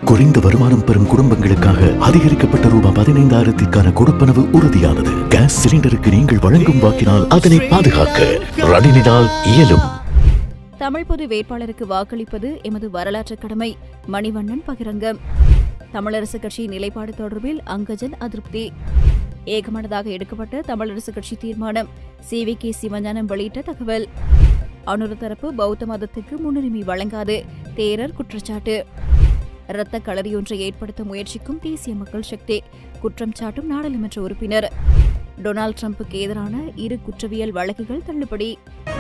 குறைந்த வருமானம் பெறும் குடும்பங்களுக்காக அதிகரிக்கப்பட்ட ரூபாய் 15,000க்கான கொடுப்பனவு உறுதியானது. கேஸ் சிலிண்டருக்கு நீங்கள் வழங்கும் வாக்கினால் அதனை பாதுகாக்க ரணிலினால் இயலும். தமிழ் பொது வேட்பாளருக்கு வாக்களிப்பது எமது வரலாற்று கடமை. மணிவண்ணன் பகிரங்கம். தமிழரசு கட்சி நிலைப்பாடு தொடர்பில் அங்கஜன் அதிருப்தி. ஏகமனதாக எடுக்கப்பட்ட தமிழரசு கட்சி தீர்மானம். CVK சிவஞானம் வெளியிட்ட தகவல். அனுர தரப்பு பௌத்த மதத்துக்கு முன்னுரிமை வழங்காது தேரர் குற்றச்சாட்டு. இரத்த களறியொன்றை ஏற்படுத்த முயற்சிக்கும் தேசிய மக்கள் சக்தி குற்றம் சாட்டும் நாடாளுமன்ற உறுப்பினர். டொனால்ட் ட்ரம்புக்கு எதிரான 2 குற்றவியல் வழக்குகள் தள்ளுபடி.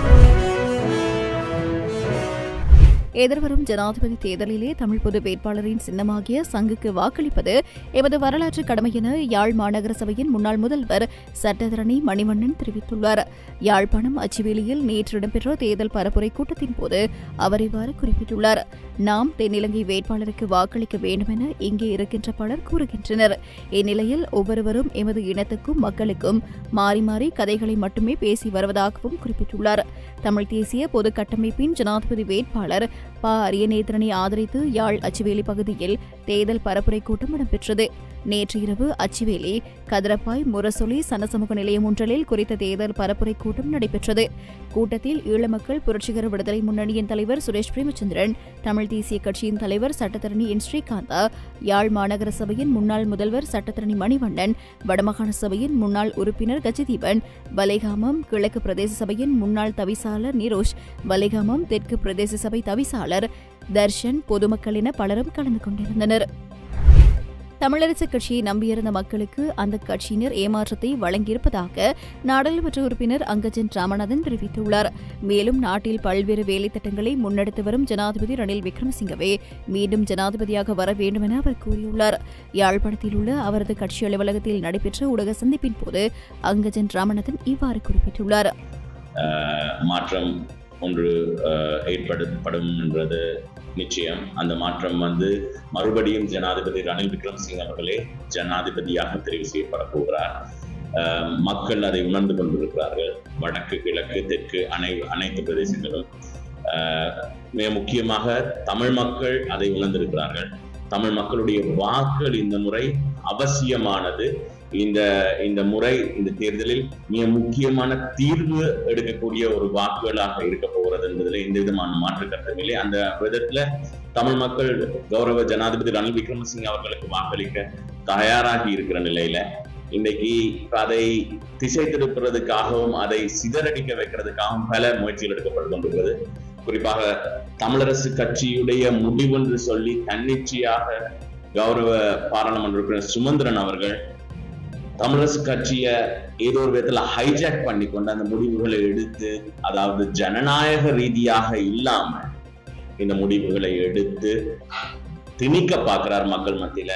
எதிர்வரும் ஜனாதிபதி தேர்தலிலே தமிழ் பொது வேட்பாளரின் சின்னமாகிய சங்குக்கு வாக்களிப்பது எமது வரலாற்று கடமை என யாழ் மாநகர சபையின் முன்னாள் முதல்வர் சட்டத்தரணி மணிவண்ணன் தெரிவித்துள்ளார். யாழ்ப்பாணம் அச்சுவேலியில் நேற்று இடம்பெற்ற தேர்தல் பரப்புரை கூட்டத்தின் போது அவர் இவ்வாறு குறிப்பிட்டுள்ளார். நாம் தென்னிலங்கை வேட்பாளருக்கு வாக்களிக்க வேண்டும் என இங்கே இருக்கின்ற பலர் கூறுகின்றனர். இந்நிலையில் ஒவ்வொருவரும் எமது இனத்துக்கும் மக்களுக்கும் மாறி மாறி கதைகளை மட்டுமே பேசி வருவதாகவும் குறிப்பிட்டுள்ளார். தமிழ் தேசிய பொது கட்டமைப்பின் ஜனாதிபதி வேட்பாளர் அரியநேத்திரனை ஆதரித்து யாழ் அச்சுவேலி பகுதியில் தேர்தல் பரப்புரை கூட்டம் இடம்பெற்றது. நேற்று இரவு அச்சுவேலி கதிரப்பாய் முரசொலி சனசமூக நிலையம் ஒன்றில் குறித்த தேர்தல் பரப்புரை கூட்டம் நடைபெற்றது. கூட்டத்தில் ஈழ மக்கள் புரட்சிகர விடுதலை முன்னணியின் தலைவர் சுரேஷ் பிரேமச்சந்திரன், தமிழ் தேசிய கட்சியின் தலைவர் சட்டத்தரணி என் ஸ்ரீகாந்தா, யாழ் மாநகர சபையின் முன்னாள் முதல்வர் சட்டத்தரணி மணிவண்ணன், வடமாகாண சபையின் முன்னாள் உறுப்பினர் கஜதீபன், வலைகாமம் கிழக்கு பிரதேச சபையின் முன்னாள் தவிசாளர் நிரோஷ், வலைகாமம் தெற்கு பிரதேச சபை தவிசாளர் தர்ஷன், பொதுமக்கள் என பலரும் கலந்து கொண்டிருந்தனர். தமிழரசு கட்சியை நம்பியிருந்த மக்களுக்கு அந்த கட்சியினர் ஏமாற்றத்தை வழங்கியிருப்பதாக நாடாளுமன்ற உறுப்பினர் அங்கஜன் ராமநாதன் தெரிவித்துள்ளார். மேலும் நாட்டில் பல்வேறு வேலைத்திட்டங்களை முன்னெடுத்து வரும் ஜனாதிபதி ரணில் விக்ரமசிங்கவே மீண்டும் ஜனாதிபதியாக வர வேண்டும் என அவர் கூறியுள்ளார். யாழ்ப்பாணத்தில் உள்ள அவரது கட்சி அலுவலகத்தில் நடைபெற்ற ஊடக சந்திப்பின் போது அங்கஜன் ராமநாதன் இவ்வாறு குறிப்பிட்டுள்ளார். மாற்றம் ஒன்று ஏற்படுத்தப்படும் என்றது நிச்சயம். அந்த மாற்றம் மறுபடியும் ஜனாதிபதி ரணில் விக்ரமசிங்க அவர்களே ஜனாதிபதியாக தெரிவு செய்யப்பட போகிறார். மக்கள் அதை உணர்ந்து கொண்டிருக்கிறார்கள். வடக்கு கிழக்கு தெற்கு அனைத்து பிரதேசங்களும், மிக முக்கியமாக தமிழ் மக்கள் அதை உணர்ந்திருக்கிறார்கள். தமிழ் மக்களுடைய வாக்குகள் இந்த முறை அவசியமானது. இந்த முறை இந்த தேர்தலில் மிக முக்கியமான தீர்வு எடுக்கக்கூடிய ஒரு வாக்குகளாக இருக்க போகிறது என்பதில் எந்த விதமான மாற்று கருத்தும் இல்லை. அந்த விதத்துல தமிழ் மக்கள் கௌரவ ஜனாதிபதி ரணில் விக்ரமசிங்க அவர்களுக்கு வாக்களிக்க தயாராகி இருக்கிற நிலையில இன்றைக்கு அதை திசை திருப்புறதுக்காகவும் அதை சிதறடிக்க வைக்கிறதுக்காகவும் பல முயற்சிகள் எடுக்கப்பட்டு கொண்டிருக்கிறது. குறிப்பாக தமிழரசு கட்சியுடைய முடிவென்று சொல்லி தன்னிச்சையாக கௌரவ பாராளுமன்ற உறுப்பினர் சுமந்திரன் அவர்கள் தமிழரசு கட்சியை ஏதோ ஒரு விதத்துல ஹைஜாக் பண்ணி கொண்டு அந்த முடிவுகளை எடுத்து, அதாவது ஜனநாயக ரீதியாக இல்லாம இந்த முடிவுகளை எடுத்து திணிக்க பார்க்கிறார் மக்கள் மத்தியில.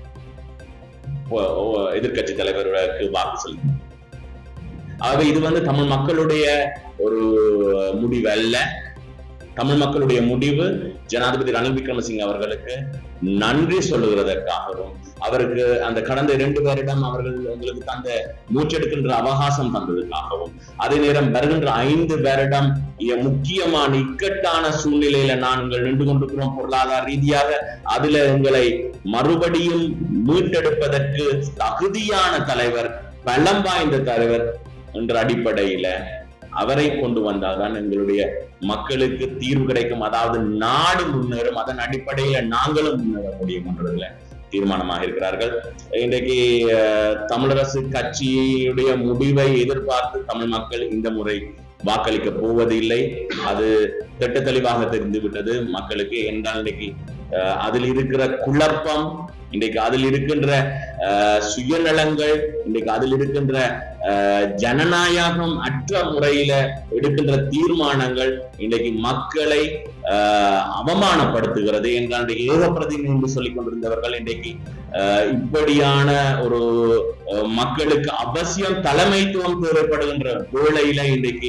எதிர்கட்சி தலைவர்களுக்கு வாக்கு செலுத்தி, ஆகவே இது தமிழ் மக்களுடைய ஒரு முடிவு அல்ல. தமிழ் மக்களுடைய முடிவு ஜனாதிபதி ரணில் விக்ரமசிங்க அவர்களுக்கு நன்றி சொல்லுகிறதற்காகவும், அவருக்கு அந்த கடந்த 2 வருடம் அவர்கள் எங்களுக்கு தந்த மூச்செடுக்கின்ற அவகாசம் தந்ததுக்காகவும், அதே நேரம் வருகின்ற 5 வருடம் முக்கியமான இக்கட்டான சூழ்நிலையில நாங்கள் நின்று கொண்டிருக்கிறோம் பொருளாதார ரீதியாக, அதுல எங்களை மறுபடியும் மீட்டெடுப்பதற்கு தகுதியான தலைவர், பலம் வாய்ந்த தலைவர் என்ற அடிப்படையில அவரை கொண்டு வந்தால்தான் எங்களுடைய மக்களுக்கு தீர்வு கிடைக்கும். அதாவது நாடு முன்னேறும், அதன் அடிப்படையில நாங்களும் முன்னேற முடியும் என்றதுல தீர்மானமாக இருக்கிறார்கள். இன்றைக்கு தமிழரசு கட்சியுடைய முடிவை எதிர்பார்த்து தமிழ் மக்கள் இந்த முறை வாக்களிக்க போவதில்லை. அது திட்ட தெளிவாக தெரிந்துவிட்டது மக்களுக்கு. என்றால் இன்றைக்கு அதில் இருக்கிற குழப்பம், இன்றைக்கு அதில் இருக்கின்ற சுயநலங்கள், இன்றைக்கு அதில் இருக்கின்ற ஜனநாயகம் அற்ற முறையில எடுக்கின்ற தீர்மானங்கள் இன்றைக்கு மக்களை அவமானப்படுத்துகிறது. என்றால் ஏக பிரதிநிதி என்று சொல்லிக் கொண்டிருந்தவர்கள் இன்றைக்கு இப்படியான ஒரு மக்களுக்கு அவசியம் தலைமைத்துவம் தேவைப்படுகின்ற வேளையில இன்றைக்கு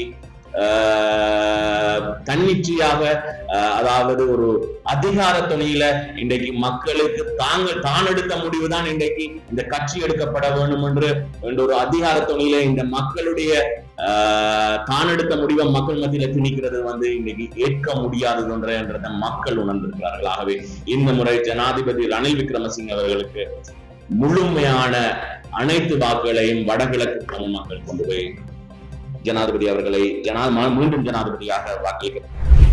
தன்னிச்சையாக, அதாவது ஒரு அதிகார துணையில இன்றைக்கு மக்களுக்கு தான் எடுத்த முடிவுதான் இன்றைக்கு இந்த கட்சி எடுக்கப்பட வேண்டும் என்று ஒரு அதிகார துணையில இந்த மக்களுடைய தான் எடுத்த முடிவை மக்கள் மத்தியில திணிக்கிறது இன்னைக்கு ஏற்க முடியாததுன்றதை மக்கள் உணர்ந்திருக்கிறார்கள். ஆகவே இந்த முறை ஜனாதிபதி ரணில் விக்ரமசிங்க அவர்களுக்கு முழுமையான அனைத்து வாக்குகளையும் வடகிழக்கு தமிழ் மக்கள் கொண்டு போய் ஜனாதிபதி அவர்களை மீண்டும் ஜனாதிபதியாக வாக்களிக்க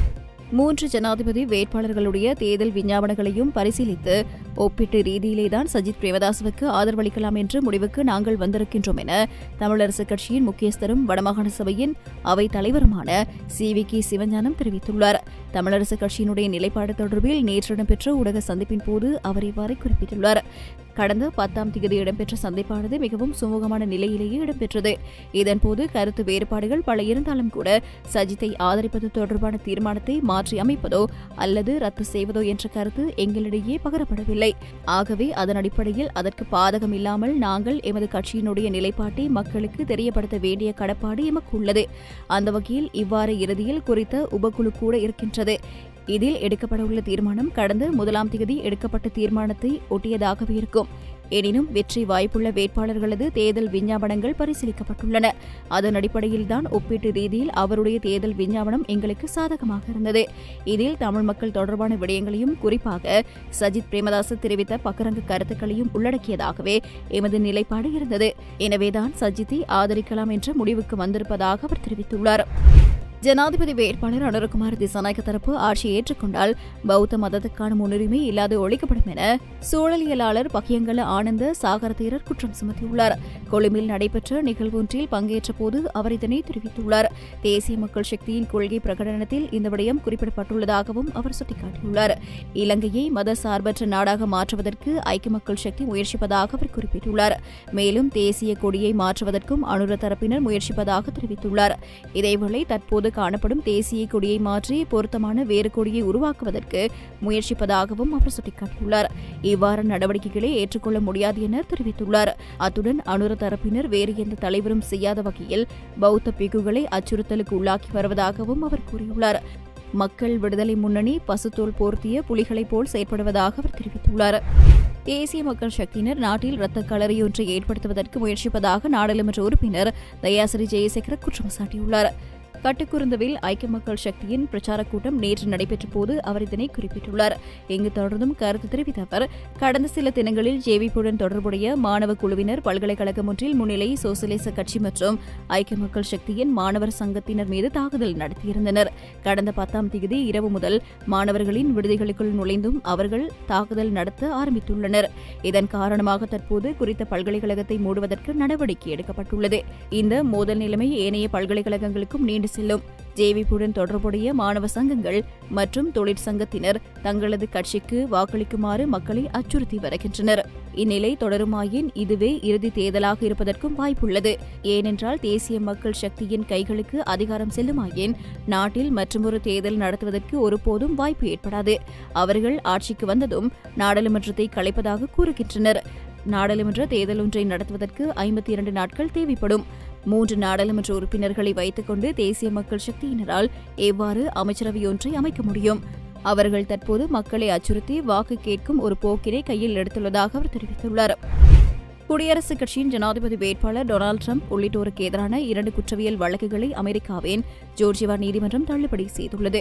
3 ஜனாதிபதி வேட்பாளர்களுடைய தேர்தல் விஞ்ஞாபனங்களையும் பரிசீலித்து ஒப்பீட்டு ரீதியிலேதான் சஜித் பிரேமதாசவுக்கு ஆதரவளிக்கலாம் என்ற முடிவுக்கு நாங்கள் வந்திருக்கின்றோம் என தமிழரசுக் கட்சியின் முக்கியஸ்தரும் வடமாகாண சபையின் அவைத் தலைவருமான CVK சிவஞானம் தெரிவித்துள்ளார். தமிழரசுக் கட்சியினுடைய நிலைப்பாடு தொடர்பில் நேற்று இடம்பெற்ற ஊடக சந்திப்பின் போது அவர் இவ்வாறு குறிப்பிட்டுள்ளார். கடந்த 10ஆம் தேதி இடம்பெற்ற சந்திப்பானது மிகவும் சுமூகமான நிலையிலேயே இடம்பெற்றது. இதன்போது கருத்து வேறுபாடுகள் பல இருந்தாலும் கூட சஜித்தை ஆதரிப்பது தொடர்பான தீர்மானத்தை மாற்றி அமைப்பதோ அல்லது ரத்து செய்வதோ என்ற கருத்து எங்களிடையே பகரப்படவில்லை. ஆகவே அதன் அடிப்படையில் அதற்கு பாதகம் இல்லாமல் நாங்கள் எமது கட்சியினுடைய நிலைப்பாட்டை மக்களுக்கு தெரியப்படுத்த வேண்டிய கடப்பாடு எமக்கு உள்ளது. அந்த வகையில் இவ்வாறு இறுதியில் குறித்த உபகுழு கூட இருக்கின்றது. இதில் எடுக்கப்படவுள்ள தீர்மானம் கடந்த 1ஆம் தேதி எடுக்கப்பட்ட தீர்மானத்தை ஒட்டியதாகவே இருக்கும். எனினும் வெற்றி வாய்ப்புள்ள வேட்பாளர்களது தேர்தல் விஞ்ஞாபனங்கள் பரிசீலிக்கப்பட்டுள்ளன. அதன் அடிப்படையில்தான் ஒப்பீட்டு ரீதியில் அவருடைய தேர்தல் விஞ்ஞாபனம் எங்களுக்கு சாதகமாக இருந்தது. இதில் தமிழ் மக்கள் தொடர்பான விடயங்களையும் குறிப்பாக சஜித் பிரேமதாச தெரிவித்த பகிரங்க கருத்துக்களையும் உள்ளடக்கியதாகவே எமது நிலைப்பாடு இருந்தது. எனவேதான் சஜித்தை ஆதரிக்கலாம் என்ற முடிவுக்கு வந்திருப்பதாக அவர் தெரிவித்துள்ளார். ஜனாதிபதி வேட்பாளர் அனுரகுமார் திசாநாயக்க தரப்பு ஆட்சியை ஏற்றுக்கொண்டால் பௌத்த மதத்துக்கான முன்னுரிமை இல்லாது ஒழிக்கப்படும் என சூழலியலாளர் பக்கியங்கல ஆனந்த சாகரதேரர் குற்றம் சுமத்தியுள்ளார். கொழும்பில் நடைபெற்ற நிகழ்வொன்றில் பங்கேற்ற போது அவர் இதனை தெரிவித்துள்ளார். தேசிய மக்கள் சக்தியின் கொள்கை பிரகடனத்தில் இந்த விடயம் குறிப்பிடப்பட்டுள்ளதாகவும் அவர் சுட்டிக்காட்டியுள்ளார். இலங்கையை மத சார்பற்ற நாடாக மாற்றுவதற்கு ஐக்கிய மக்கள் சக்தி முயற்சிப்பதாக அவர் குறிப்பிட்டுள்ளார். மேலும் தேசிய கொடியை மாற்றுவதற்கும் அனுர தரப்பினர் முயற்சிப்பதாக தெரிவித்துள்ளார். இதேவேளை தற்போது காணப்படும் தேசிய கொடியை மாற்றி பொருத்தமான வேறு கொடியை உருவாக்குவதற்கு முயற்சிப்பதாகவும் அவர் சுட்டிக்காட்டியுள்ளார். இவ்வாறு நடவடிக்கைகளை ஏற்றுக்கொள்ள முடியாது என தெரிவித்துள்ளார். அத்துடன் அனுர தரப்பினர் வேறு எந்த தலைவரும் செய்யாத வகையில் பௌத்த பிக்குகளை அச்சுறுத்தலுக்கு உள்ளாக்கி வருவதாகவும் அவர் கூறியுள்ளார். மக்கள் விடுதலை முன்னணி பசுத்தோல் போர்த்திய புலிகளைப் போல் செயற்படுவதாக அவர் தெரிவித்துள்ளார். தேசிய மக்கள் சக்தியினர் நாட்டில் இரத்த களரியொன்றை ஏற்படுத்துவதற்கு முயற்சிப்பதாக நாடாளுமன்ற உறுப்பினர் தயாசிறி ஜெயசேகர குற்றம் சாட்டியுள்ளார். கட்டுக்குருந்தவில் ஐக்கிய மக்கள் சக்தியின் பிரச்சாரக் கூட்டம் நேற்று நடைபெற்ற போது அவர் இதனை குறிப்பிட்டுள்ளார். இங்கு தொடர்ந்தும் கருத்து தெரிவித்த அவர் கடந்த சில தினங்களில் ஜேவிபியுடன் தொடர்புடைய மாணவ குழுவினர் பல்கலைக்கழகம் ஒன்றில் முன்னிலை சோசலிச கட்சி மற்றும் ஐக்கிய மக்கள் சக்தியின் மாணவர் சங்கத்தினர் மீது தாக்குதல் நடத்தியிருந்தனர். கடந்த 10ஆம் தேதி இரவு முதல் மாணவர்களின் விடுதிகளுக்குள் நுழைந்தும் அவர்கள் தாக்குதல் நடத்த ஆரம்பித்துள்ளனர். இதன் காரணமாக தற்போது குறித்த பல்கலைக்கழகத்தை மூடுவதற்கு நடவடிக்கை எடுக்கப்பட்டுள்ளது. இந்த மோதல் நிலைமை ஏனைய பல்கலைக்கழகங்களுக்கும் நீண்டு செல்லும். ஜேவிபியுடன் தொடர்புடைய மாணவ சங்கங்கள் மற்றும் தொழிற்சங்கத்தினர் தங்களது கட்சிக்கு வாக்களிக்குமாறு மக்களை அச்சுறுத்தி வருகின்றனர். இந்நிலை தொடருமாயின் இதுவே இறுதி தேர்தலாக இருப்பதற்கும் வாய்ப்புள்ளது. ஏனென்றால் தேசிய மக்கள் சக்தியின் கைகளுக்கு அதிகாரம் செல்லுமாயின் நாட்டில் மற்றொரு தேர்தல் நடத்துவதற்கு ஒருபோதும் வாய்ப்பு ஏற்படாது. அவர்கள் ஆட்சிக்கு வந்ததும் நாடாளுமன்றத்தை கலைப்பதாக கூறுகின்றனர். நாடாளுமன்ற தேர்தல் ஒன்றை நடத்துவதற்கு 52 நாட்கள் தேவைப்படும். 3 நாடாளுமன்ற உறுப்பினர்களை வைத்துக் கொண்டு தேசிய மக்கள் சக்தியினரால் எவ்வாறு அமைச்சரவை ஒன்றை அமைக்க முடியும்? அவர்கள் தற்போது மக்களை அச்சுறுத்தி வாக்கு கேட்கும் ஒரு போக்கினை கையில் எடுத்துள்ளதாக அவர் தெரிவித்துள்ளார். குடியரசுக் கட்சியின் ஜனாதிபதி வேட்பாளர் டொனால்டு டிரம்ப் உள்ளிட்டோருக்கு எதிரான 2 குற்றவியல் வழக்குகளை அமெரிக்காவின் ஜோர்ஜியா நீதிமன்றம் தள்ளுபடி செய்துள்ளது.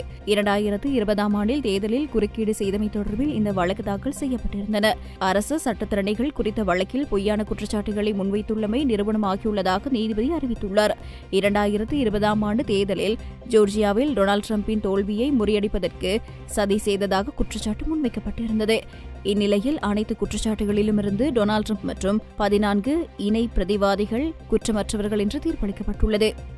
2020ஆம் ஆண்டில் தேர்தலில் குறுக்கீடு செய்தமை தொடர்பில் இந்த வழக்கு தாக்கல் செய்யப்பட்டிருந்தன. அரசு சட்டத்திறனைகள் குறித்த வழக்கில் பொய்யான குற்றச்சாட்டுகளை முன்வைத்துள்ளமை நிரூபணமாகியுள்ளதாக நீதிபதி அறிவித்துள்ளார். 2020ஆம் ஆண்டு தேர்தலில் ஜோர்ஜியாவில் டொனால்டு டிரம்பின் தோல்வியை முறியடிப்பதற்கு சதி செய்ததாக குற்றச்சாட்டு முன்வைக்கப்பட்டிருந்தது. இந்நிலையில் அனைத்து குற்றச்சாட்டுகளிலுமிருந்து டொனால்டு டிரம்ப் மற்றும் 14 இணை பிரதிவாதிகள் குற்றமற்றவர்கள் என்று தீர்ப்பளிக்கப்பட்டுள்ளது.